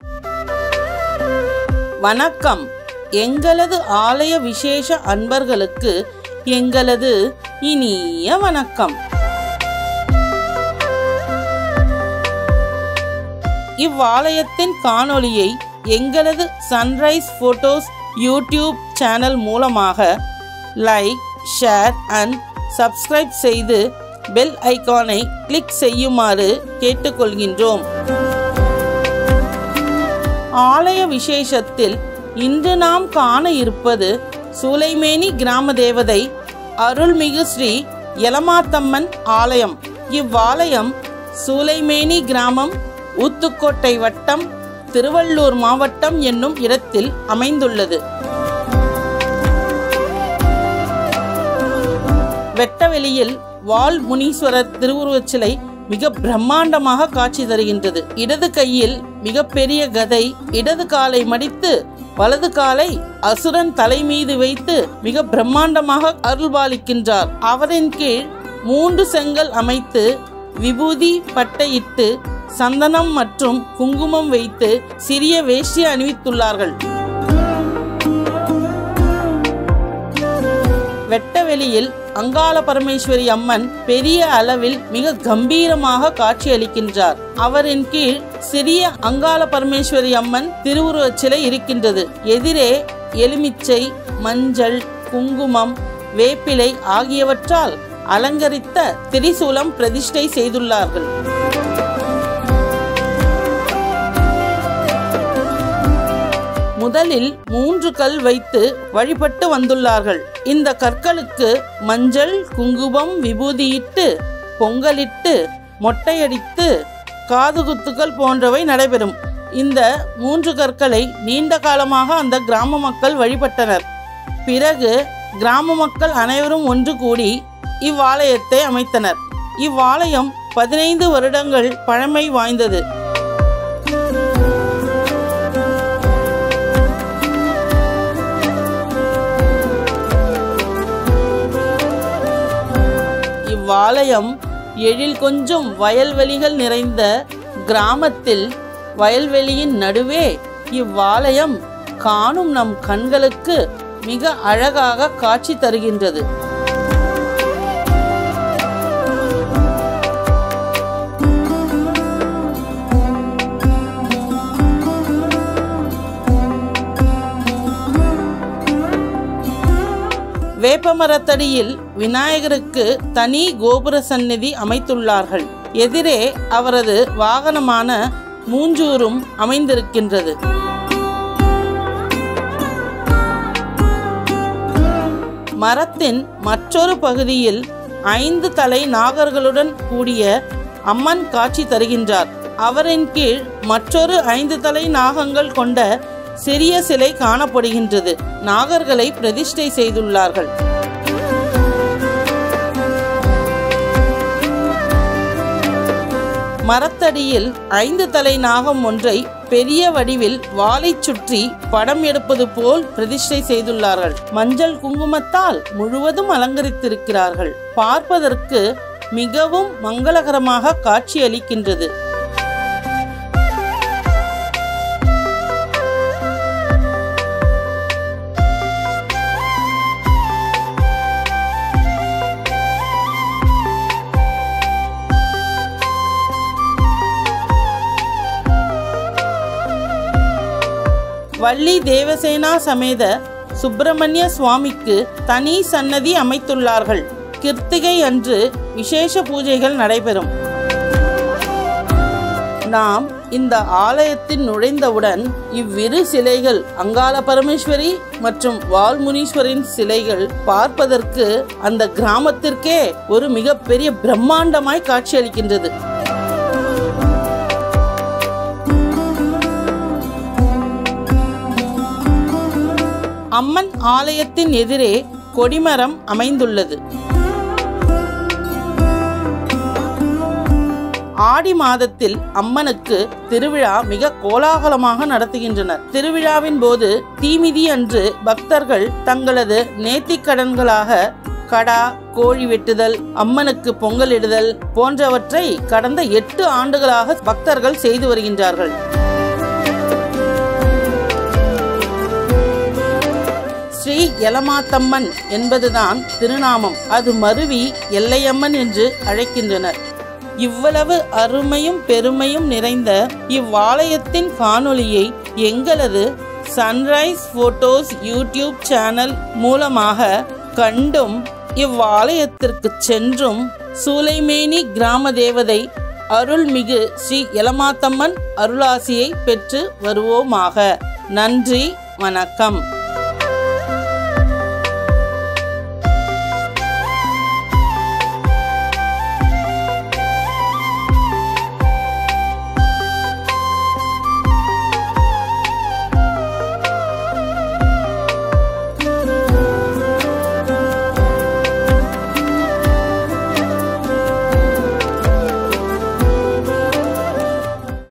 வணக்கம். எங்களது ஆலய விசேஷ அன்பர்களுக்கு எங்களது இனிய வணக்கம். இவ்வாலயத்தின் காணொளியை எங்களது சன்ரைஸ் போட்டோஸ் யூடியூப் சேனல் மூலமாக லைக், ஷேர் அண்ட் சப்ஸ்கிரைப் செய்து பெல் ஐகானை கிளிக் செய்யுமாறு கேட்டுக்கொள்கின்றோம். ஆலய விசேஷத்தில் இன்று நாம் காண இருப்பது சூளைமேனி கிராம தேவதை அருள்மிகு ஸ்ரீ எலமாத்தம்மன் ஆலயம். இவ்வாலயம் சூளைமேனி கிராமம், ஊத்துக்கோட்டை வட்டம், திருவள்ளூர் மாவட்டம் என்னும் இடத்தில் அமைந்துள்ளது. வெட்டவெளியில் வால் முனீஸ்வரர் திருவுருவச் சிலை மிக பிரம்மாண்டமாக காட்சி தருகின்றது. இடது கையில் மிகப்பெரிய கதை, இடது காலை மடித்து வலது காலை அசுரன் தலை மீது வைத்து மிக பிரம்மாண்டமாக அருள்பாலிக்கின்றார். அவரின் கீழ் 3 செங்கல் அமைத்து விபூதி பட்டையிட்டு சந்தனம் மற்றும் குங்குமம் வைத்து சிறிய வேஷ்டி அணிவித்துள்ளார்கள். வெட்டவெளியில் அங்காள பரமேஸ்வரி அம்மன் பெரிய அளவில் மிக கம்பீரமாக காட்சி அளிக்கின்றார். அவரின் கீழ் சிறிய அங்காள பரமேஸ்வரி அம்மன் திருவுருவச் சிலை இருக்கின்றது. எதிரே எலுமிச்சை, மஞ்சள், குங்குமம், வேப்பிலை ஆகியவற்றால் அலங்கரித்த திரிசூலம் பிரதிஷ்டை செய்துள்ளார்கள். முதலில் 3 கல் வைத்து வழிபட்டு வந்துள்ளார்கள். இந்த கற்களுக்கு மஞ்சள், குங்குமம், விபூதியிட்டு, பொங்கலிட்டு, மொட்டையடித்து, காதுகுத்துக்கள் போன்றவை நடைபெறும். இந்த 3 கற்களை நீண்ட காலமாக அந்த கிராம மக்கள் வழிபட்டனர். பிறகு கிராம மக்கள் அனைவரும் ஒன்று கூடி இவ்வாலயத்தை அமைத்தனர். இவ்வாலயம் 15 வருடங்கள் பழமை வாய்ந்தது. இவ்வாலயம் எழில் கொஞ்சம் வயல்வெளிகள் நிறைந்த கிராமத்தில், வயல்வெளியின் நடுவே இவ்வாலயம் காணும் நம் கண்களுக்கு மிக அழகாக காட்சி தருகின்றது. வேப்பமரத்தடியில் விநாயகருக்கு தனி கோபுர சந்நிதி அமைத்துள்ளார்கள். எதிரே அவரது வாகனமான மூஞ்சூரும் அமைந்திருக்கின்றது. மரத்தின் மற்றொரு பகுதியில் 5 தலை நாகர்களுடன் கூடிய அம்மன் காட்சி தருகின்றார். அவரின் கீழ் மற்றொரு 5 தலை நாகங்கள் கொண்ட சிறிய சிலை காணப்படுகின்றது. நாகர்களை பிரதிஷ்டை செய்துள்ளார்கள். மரத்தடியில் 5 தலை நாகம் ஒன்றை பெரிய வடிவில் வாளை சுற்றி படம் எடுப்பது போல் பிரதிஷ்டை செய்துள்ளார்கள். மஞ்சள் குங்குமத்தால் முழுவதும் அலங்கரித்திருக்கிறார்கள். பார்ப்பதற்கு மிகவும் மங்களகரமாக காட்சி அளிக்கின்றது. வள்ளி தேவசேனா சமேத சுப்பிரமணிய சுவாமிக்கு தனி சன்னதி அமைத்துள்ளார்கள். கிருத்திகை அன்று விசேஷ பூஜைகள் நடைபெறும். நாம் இந்த ஆலயத்தில் நுழைந்தவுடன் இவ்விரு சிலைகள், அங்காள பரமேஸ்வரி மற்றும் வால்முனீஸ்வரின் சிலைகள் பார்ப்பதற்கு அந்த கிராமத்திற்கே ஒரு மிகப்பெரிய பிரம்மாண்டமாய் காட்சியளிக்கின்றது. அம்மன் ஆலயத்தின் எதிரே கொடிமரம் அமைந்துள்ளது. ஆடி மாதத்தில் அம்மனுக்கு திருவிழா மிக கோலாகலமாக நடத்துகின்றனர். திருவிழாவின் போது தீமிதி அன்று பக்தர்கள் தங்களது நேர்த்திக்கடன்களாக கடா, கோழி வெட்டுதல், அம்மனுக்கு பொங்கலிடுதல் போன்றவற்றை கடந்த 8 ஆண்டுகளாக பக்தர்கள் செய்து வருகின்றார்கள். ஸ்ரீ எலமாத்தம்மன் என்பதுதான் திருநாமம். அது மருவி எல்லையம்மன் என்று அழைக்கின்றனர். இவ்வளவு அருமையும் பெருமையும் நிறைந்த இவ்வாலயத்தின் காணொளியை எங்களது சன்ரைஸ் போட்டோஸ் யூடியூப் சேனல் மூலமாக கண்டும் இவ்வாலயத்திற்கு சென்றும் சூலைமேனி கிராம தேவதை அருள்மிகு ஸ்ரீ எலமாத்தம்மன் அருளாசியை பெற்று வருவோமாக. நன்றி, வணக்கம்.